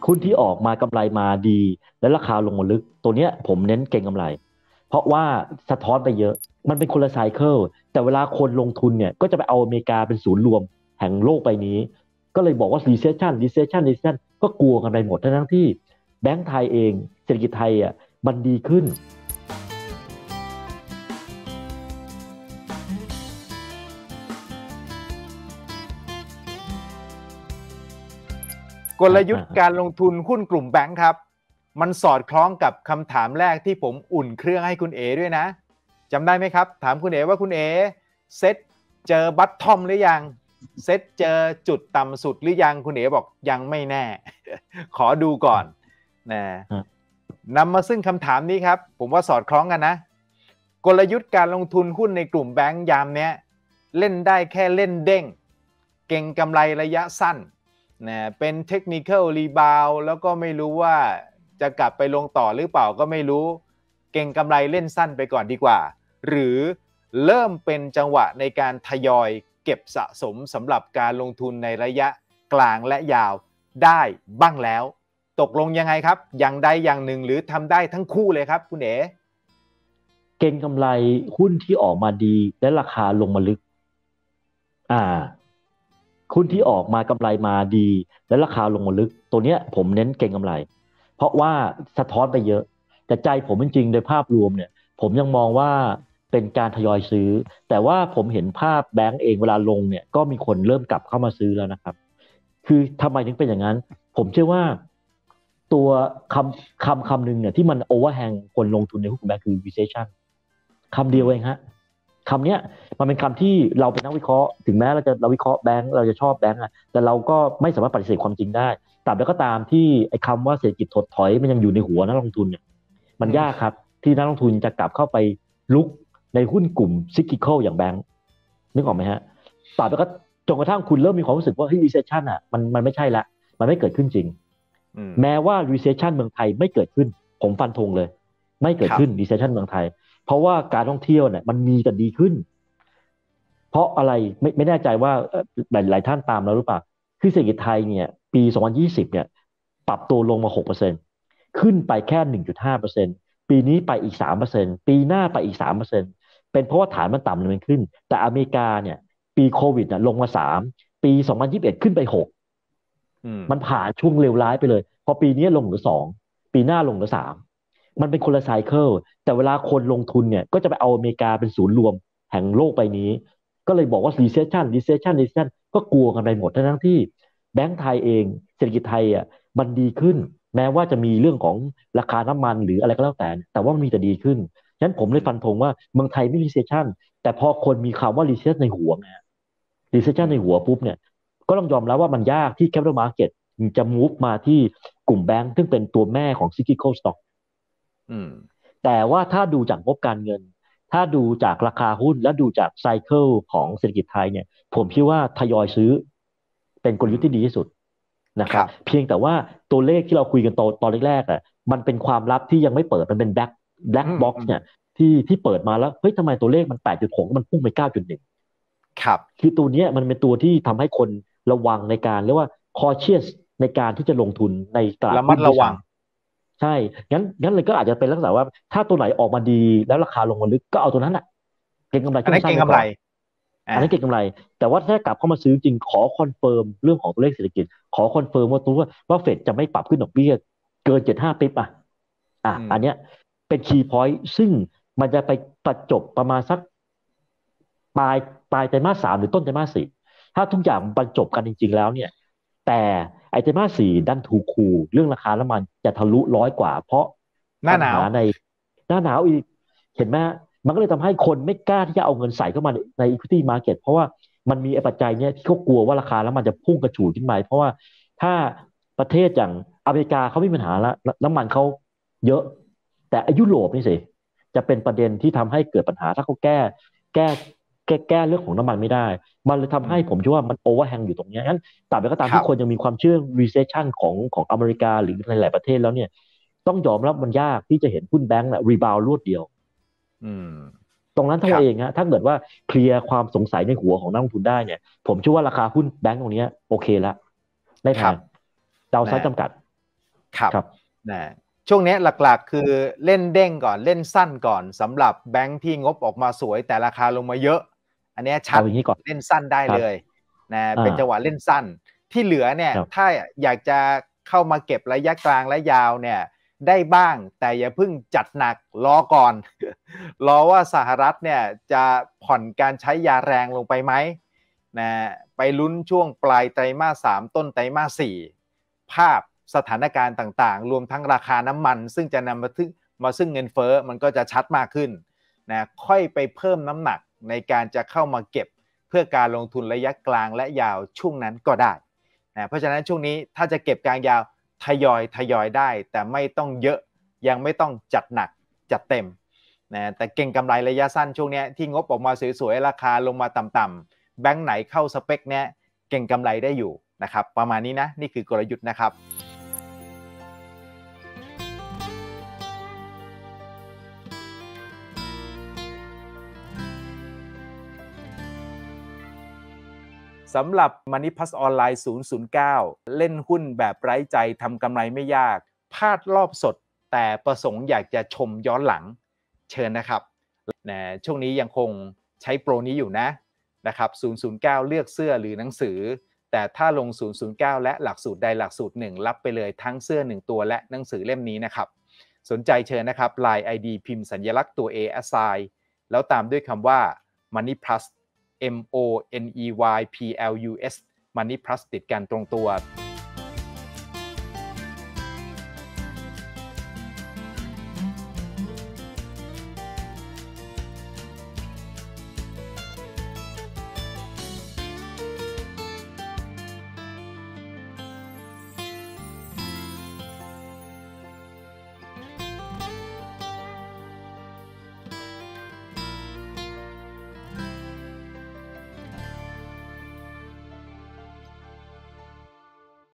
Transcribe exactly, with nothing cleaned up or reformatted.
หุ้นที่ออกมากำไรมาดีและราคาลงมาลึกตัวเนี้ยผมเน้นเก็งกำไรเพราะว่าสะท้อนไปเยอะมันเป็นคนละไซเคิลแต่เวลาคนลงทุนเนี่ยก็จะไปเอาอเมริกาเป็นศูนย์รวมแห่งโลกใบนี้ก็เลยบอกว่า recession recession recession ก็กลัวกันไปหมดทั้งที่แบงก์ไทยเองเศรษฐกิจไทยอ่ะมันดีขึ้นกลยุทธ์การลงทุนหุ้นกลุ่มแบงค์ครับมันสอดคล้องกับคำถามแรกที่ผมอุ่นเครื่องให้คุณเอด้วยนะจำได้ไหมครับถามคุณเอว่าคุณเอเซ็ตเจอบัตทอมหรือยังเซ็ตเจอจุดต่ำสุดหรือยังคุณเอบอกยังไม่แน่ ขอดูก่อนนะนำมาซึ่งคำถามนี้ครับผมว่าสอดคล้องกันนะกลยุทธ์การลงทุนหุ้นในกลุ่มแบงค์ยามเนี้ยเล่นได้แค่เล่นเด้งเก่งกำไรระยะสั้นนะเป็นเทคนิคอลรีบาวแล้วก็ไม่รู้ว่าจะกลับไปลงต่อหรือเปล่าก็ไม่รู้เก่งกำไรเล่นสั้นไปก่อนดีกว่าหรือเริ่มเป็นจังหวะในการทยอยเก็บสะสมสำหรับการลงทุนในระยะกลางและยาวได้บ้างแล้วตกลงยังไงครับอย่างใดอย่างหนึ่งหรือทำได้ทั้งคู่เลยครับคุณเอ๋เก็งกำไรหุ้นที่ออกมาดีและราคาลงมาลึกอ่าหุ้นที่ออกมากำไรมาดีและราคาลงมาลึกตัวเนี้ยผมเน้นเก็งกำไรเพราะว่าสะท้อนไปเยอะแต่ใจผมจริงๆโดยภาพรวมเนี่ยผมยังมองว่าเป็นการทยอยซื้อแต่ว่าผมเห็นภาพแบงก์เองเวลาลงเนี่ยก็มีคนเริ่มกลับเข้ามาซื้อแล้วนะครับคือทำไมถึงเป็นอย่างนั้นผมเชื่อว่าตัวคำคำคำหนึ่งเนี่ยที่มันโอเวอร์แฮงคนลงทุนในหุ้นแบงก์คือ recession คำเดียวเองฮะคำเนี้ยมันเป็นคำที่เราเป็นนักวิเคราะห์ถึงแม้เราจะเราวิเคราะห์แบงก์เราจะชอบแบงก์อะแต่เราก็ไม่สามารถปฏิเสธความจริงได้ตราบใดก็ตามที่ไอ้คำว่าเศรษฐกิจถดถอยมันยังอยู่ในหัวนักลงทุนเนี่ยมันยากครับที่นักลงทุนจะกลับเข้าไปลุกในหุ้นกลุ่มซิกิคอลอย่างแบงก์นึกออกไหมฮะตราบใดก็จนกระทั่งคุณเริ่มมีความรู้สึกว่าเฮ้ย recession อ่ะมันมันไม่ใช่ละมันไม่เกิดขึ้นจริงแม้ว่า recession เมืองไทยไม่เกิดขึ้นผมฟันธงเลยไม่เกิดขึ้น recession เมืองไทยเพราะว่าการท่องเที่ยวเนี่ยมันมีแต่ดีขึ้นเพราะอะไรไม่ไม่แน่ใจว่าหลายหลายท่านตามแล้วหรือเปล่าคือเศรษฐกิจไทยเนี่ยปีสองพันยี่สิบเนี่ยปรับตัวลงมา หกเปอร์เซ็นต์ ขึ้นไปแค่ หนึ่งจุดห้าเปอร์เซ็นต์ ปีนี้ไปอีก สามเปอร์เซ็นต์ ปีหน้าไปอีก สามเปอร์เซ็นต์ เป็นเพราะว่าฐานมันต่ำเลยมันขึ้นแต่อเมริกาเนี่ยปีโควิดน่ะลงมาสามปีสองพันยี่สิบเอ็ดขึ้นไปหกมันผ่านช่วงเลวร้ายไปเลยพอปีนี้ลงเหลือสองปีหน้าลงเหลือสามมันเป็นคนละไซเคิลแต่เวลาคนลงทุนเนี่ยก็จะไปเอาอเมริกาเป็นศูนย์รวมแห่งโลกใบนี้ก็เลยบอกว่า recession recession recession ก็กลัวกันไปหมดทั้งที่แบงก์ไทยเองเศรษฐกิจไทยอ่ะมันดีขึ้นแม้ว่าจะมีเรื่องของราคาน้ำมันหรืออะไรก็แล้วแต่แต่ว่ามันมีแต่ดีขึ้นฉะนั้นผมเลยฟันธงว่าเมืองไทยไม่ recession แต่พอคนมีคำว่า recession ในหัวนะ recession ในหัวปุ๊บเนี่ยก็ต้องยอมรับว่ามันยากที่ capital market จะ move มาที่กลุ่มแบงก์ซึ่งเป็นตัวแม่ของ cyclical stockแต่ว่าถ้าดูจากงบการเงินถ้าดูจากราคาหุ้นและดูจากไซเคิลของเศรษฐกิจไทยเนี่ยผมคิดว่าทยอยซื้อเป็นกลยุทธ์ที่ดีที่สุดนะครับเพียงแต่ว่าตัวเลขที่เราคุยกันตอนตอนแรกๆอ่ะมันเป็นความลับที่ยังไม่เปิดมันเป็น black black box เนี่ยที่ที่เปิดมาแล้วเฮ้ยทำไมตัวเลขมัน แปดจุดหก มันพุ่งไป เก้าจุดหนึ่งครับคือตัวนี้มันเป็นตัวที่ทำให้คนระวังในการเรียกว่า cautious ในการที่จะลงทุนในตลาดระมัดระวังใช่งั้นงั้นเลยก็อาจจะเป็นลักษณะว่าถ้าตัวไหนออกมาดีแล้วราคาลงมาลึกก็เอาตัวนั้นอ่ะเก็งกำไรอันนั้นเก็งกำไรอันนั้นเก็งกำไรแต่ว่าถ้ากลับเข้ามาซื้อจริงขอคอนเฟิร์มเรื่องของตัวเลขเศรษฐกิจขอคอนเฟิร์มว่าตัวว่าเฟดจะไม่ปรับขึ้นดอกเบี้ยเกินเจ็ดสิบห้าปิ๊บอ่ะอ่ะอันเนี้ยเป็นคีย์พอยต์ซึ่งมันจะไปประจบประมาณสักปลายปลายไตรมาสสามหรือต้นไตรมาสสี่ถ้าทุกอย่างบรรจบกันจริงๆแล้วเนี่ยแต่ไอไตรมาสสี่ดันถูกคูเรื่องราคาน้ำมันจะทะลุร้อยกว่าเพราะหน้าหนาวในหน้าหนาวอีกเห็นไหมมันก็เลยทำให้คนไม่กล้าที่จะเอาเงินใส่เข้ามาใน equity market เพราะว่ามันมีไอ้ปัจจัยเนี้ยที่เขากลัวว่าราคาแล้วมันจะพุ่งกระฉูดขึ้นไปเพราะว่าถ้าประเทศอย่างอเมริกาเขาไม่มีปัญหาแล้วน้ำมันเขาเยอะแต่ยุโรปนี่สิจะเป็นประเด็นที่ทำให้เกิดปัญหาถ้าเขาแก้แก้แก้แก้เรื่องของน้ำมันไม่ได้มันเลยทำให้ผมเชื่อว่ามันโอเวอร์แฮงอยู่ตรงนี้งั้นตราบใดก็ตามที่คนยังมีความเชื่อ recession ของของอเมริกาหรือหลายๆประเทศแล้วเนี่ยต้องยอมรับมันยากที่จะเห็นหุ้นแบงก์น่ะรีบาวรวดเดียวตรงนั้นทั้งเองฮะถ้าเกิดว่าเคลียร์ความสงสัยในหัวของนักลงทุนได้เนี่ยผมเชื่อว่าราคาหุ้นแบงก์ตรงนี้โอเคแล้วได้แพงดาวไซด์จำกัดครับครับนะช่วงนี้หลักๆคือเล่นเด้งก่อนเล่นสั้นก่อนสำหรับแบงค์ที่งบออกมาสวยแต่ราคาลงมาเยอะอันนี้ชัดเอาอย่างนี้ก่อนเล่นสั้นได้ครับเลยนะอ่าเป็นจังหวะเล่นสั้นที่เหลือเนี่ยครับถ้าอยากจะเข้ามาเก็บระยะกลางและยาวเนี่ยได้บ้างแต่อย่าเพิ่งจัดหนักรอก่อน รอว่าสหรัฐเนี่ยจะผ่อนการใช้ยาแรงลงไปไหมนะไปลุ้นช่วงปลายไตรมาสสามต้นไตรมาสสี่ภาพสถานการณ์ต่างๆรวมทั้งราคาน้ำมันซึ่งจะนำมาถึงมาซึ่งเงินเฟ้อมันก็จะชัดมากขึ้นนะค่อยไปเพิ่มน้ำหนักในการจะเข้ามาเก็บเพื่อการลงทุนระยะกลางและยาวช่วงนั้นก็ได้นะเพราะฉะนั้นช่วงนี้ถ้าจะเก็บกลางยาวทยอยทยอยได้แต่ไม่ต้องเยอะยังไม่ต้องจัดหนักจัดเต็มนะแต่เก่งกำไรระยะสั้นช่วงนี้ที่งบออกมาสวยๆราคาลงมาต่ำๆแบงค์ไหนเข้าสเปคเนี้ยเก่งกำไรได้อยู่นะครับประมาณนี้นะนี่คือกลยุทธ์นะครับสำหรับ Money Plus ออนไลน์ศูนย์ ศูนย์ เก้าเล่นหุ้นแบบไร้ใจทำกำไรไม่ยากพลาดรอบสดแต่ประสงค์อยากจะชมย้อนหลังเชิญนะครับนะช่วงนี้ยังคงใช้โปรนี้อยู่นะนะครับศูนย์ ศูนย์ เก้าเลือกเสื้อหรือหนังสือแต่ถ้าลงศูนย์ ศูนย์ เก้าและหลักสูตรใดหลักสูตรหนึ่งรับไปเลยทั้งเสื้อหนึ่งตัวและหนังสือเล่มนี้นะครับสนใจเชิญนะครับ ไลน์ ไอ ดี พิมพ์สัญลักษณ์ตัว A assign แล้วตามด้วยคำว่า Money Plus M O N E Y P L U S Money Plus ติดกันตรงตัว